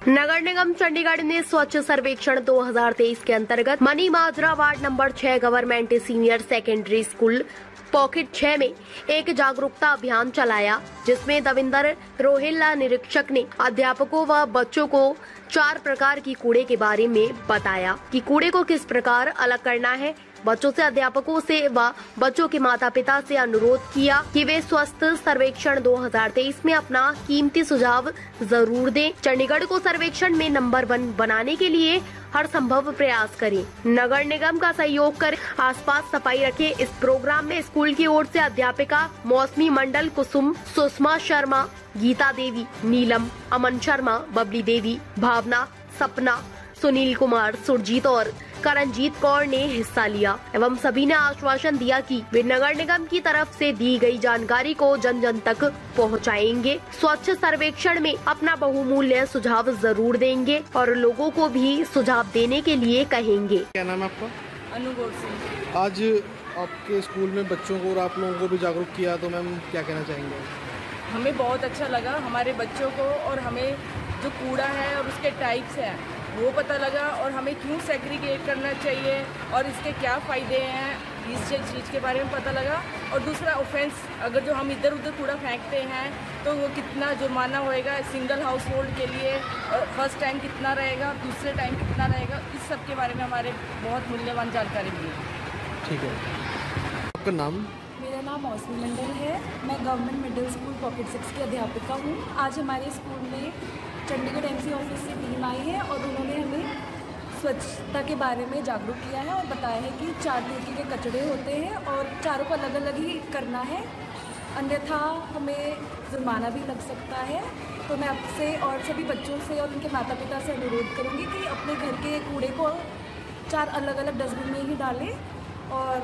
नगर निगम चंडीगढ़ ने स्वच्छ सर्वेक्षण 2023 के अंतर्गत Mani Majra ward number 6 government senior secondary school pocket 6 में एक जागरूकता अभियान चलाया, जिसमें दविंदर रोहिल्ला निरीक्षक ने अध्यापकों व बच्चों को 4 प्रकार की कूड़े के बारे में बताया कि कूड़े को किस प्रकार अलग करना है। बच्चों से, अध्यापकों से व बच्चों के माता पिता से अनुरोध किया कि वे स्वस्थ सर्वेक्षण 2023 में अपना कीमती सुझाव जरूर दें। चंडीगढ़ को सर्वेक्षण में नंबर 1 बनाने के लिए हर संभव प्रयास करें, नगर निगम का सहयोग करें, आसपास सफाई रखें। इस प्रोग्राम में स्कूल की ओर से अध्यापिका मौसमी मंडल, कुसुम, सुषमा शर्मा, गीता देवी, नीलम, अमन शर्मा, बबली देवी, भावना, सपना, सुनील कुमार, सुरजीत और करणजीत कौर ने हिस्सा लिया एवं सभी ने आश्वासन दिया कि वे नगर निगम की तरफ से दी गई जानकारी को जन जन तक पहुंचाएंगे, स्वच्छ सर्वेक्षण में अपना बहुमूल्य सुझाव जरूर देंगे और लोगों को भी सुझाव देने के लिए कहेंगे। क्या नाम है आपका? अनुगोर सिंह। आज आपके स्कूल में बच्चों को और आप लोगों को भी जागरूक किया, तो मैम क्या कहना चाहेंगे? हमें बहुत अच्छा लगा, हमारे बच्चों को और हमें जो कूड़ा है और उसके टाइप्स हैं वो पता लगा और हमें क्यों सेग्रीगेट करना चाहिए और इसके क्या फ़ायदे हैं, इस चीज़ के बारे में पता लगा। और दूसरा ऑफेंस, अगर जो हम इधर उधर कूड़ा फेंकते हैं तो वो कितना जुर्माना होएगा सिंगल हाउस होल्ड के लिए, फर्स्ट टाइम कितना रहेगा, दूसरे टाइम कितना रहेगा, इस सब के बारे में हमारे बहुत मूल्यवान जानकारी मिली। ठीक है, आपका नाम? मेरा नाम मौसमी मंडल है, मैं गवर्नमेंट मिडिल स्कूल पॉकेट 6 की अध्यापिका हूँ। आज हमारे स्कूल में चंडीगढ़ एमसी ऑफिस से टीम आई है और उन्होंने हमें स्वच्छता के बारे में जागरूक किया है और बताया है कि 4 तरीके के कचरे होते हैं और चारों को अलग अलग ही करना है, अन्यथा हमें जुर्माना भी लग सकता है। तो मैं आपसे और सभी बच्चों से और उनके माता पिता से अनुरोध करूँगी कि अपने घर के कूड़े को 4 अलग अलग डस्टबिन में ही डालें और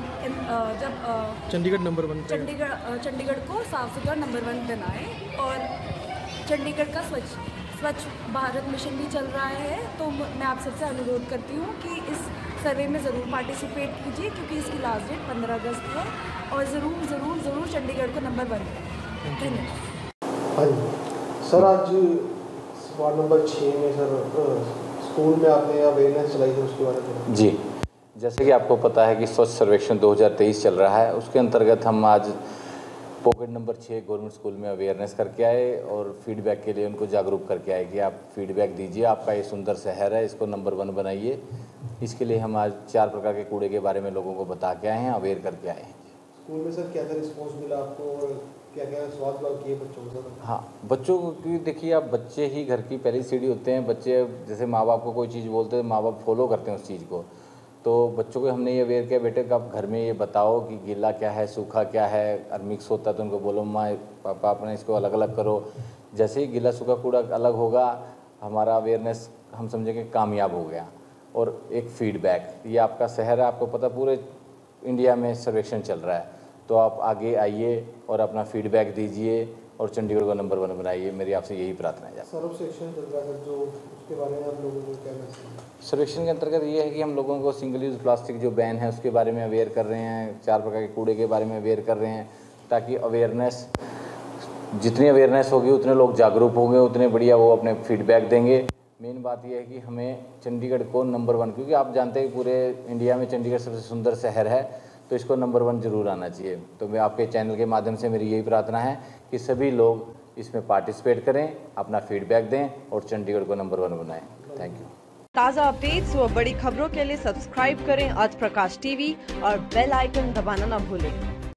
जब चंडीगढ़ नंबर 1 चंडीगढ़ को साफ सुथरा नंबर 1 बनाएं। और चंडीगढ़ का स्वच्छ भारत मिशन भी चल रहा है, तो मैं आप सबसे अनुरोध करती हूँ कि इस सर्वे में ज़रूर पार्टिसिपेट कीजिए, क्योंकि इसकी लास्ट डेट 15 अगस्त है और ज़रूर चंडीगढ़ को नंबर 1 करें। धन्यवाद। हाँ जी सर, आज वार्ड नंबर 6 में सर स्कूल में आपने अवेयरनेस चलाई थी, उसके बारे में? जी, जैसे कि आपको पता है कि स्वच्छ सर्वेक्षण 2023 चल रहा है, उसके अंतर्गत हम आज पॉकेट नंबर 6 गवर्नमेंट स्कूल में अवेयरनेस करके आए और फीडबैक के लिए उनको जागरूक करके आए कि आप फीडबैक दीजिए, आपका ये सुंदर शहर है, इसको नंबर 1 बनाइए। इसके लिए हम आज 4 प्रकार के कूड़े के बारे में लोगों को बता के आए हैं, अवेयर करके आए हैं। स्कूल में सर क्या क्या रिस्पॉन्स मिला आपको और क्या क्या सवाल किए बच्चों को सर? हाँ, बच्चों की देखिए, आप बच्चे ही घर की पहली सीढ़ी होते हैं। बच्चे जैसे माँ बाप को कोई चीज़ बोलते हैं, माँ बाप फॉलो करते हैं उस चीज़ को। तो बच्चों को हमने ये अवेयर किया, बेटे आप घर में ये बताओ कि गीला क्या है, सूखा क्या है, और मिक्स होता है तो उनको बोलो माँ पापा अपने इसको अलग अलग करो। जैसे ही गीला सूखा कूड़ा अलग होगा, हमारा अवेयरनेस हम समझेंगे कामयाब हो गया। और एक फीडबैक, ये आपका शहर है, आपको पता पूरे इंडिया में सर्वेक्षण चल रहा है, तो आप आगे आइए और अपना फीडबैक दीजिए और चंडीगढ़ को नंबर 1 बनाइए। मेरी आपसे यही प्रार्थना है। सर्वेक्षण चल रहा है जो, उसके बारे में आप लोगों को क्या मैसेज? सर्वेक्षण के अंतर्गत ये है कि हम लोगों को सिंगल यूज़ प्लास्टिक जो बैन है उसके बारे में अवेयर कर रहे हैं, 4 प्रकार के कूड़े के बारे में अवेयर कर रहे हैं, ताकि अवेयरनेस, जितनी अवेयरनेस होगी उतने लोग जागरूक होंगे, उतने बढ़िया वो अपने फीडबैक देंगे। मेन बात यह है कि हमें चंडीगढ़ को नंबर 1, क्योंकि आप जानते हैं पूरे इंडिया में चंडीगढ़ सबसे सुंदर शहर है, तो इसको नंबर 1 जरूर आना चाहिए। तो मैं आपके चैनल के माध्यम से मेरी यही प्रार्थना है कि सभी लोग इसमें पार्टिसिपेट करें, अपना फीडबैक दें और चंडीगढ़ को नंबर 1 बनाएं। Thank you. ताज़ा अपडेट्स व बड़ी खबरों के लिए सब्सक्राइब करें आज प्रकाश टीवी और बेल आइकन दबाना न भूलें।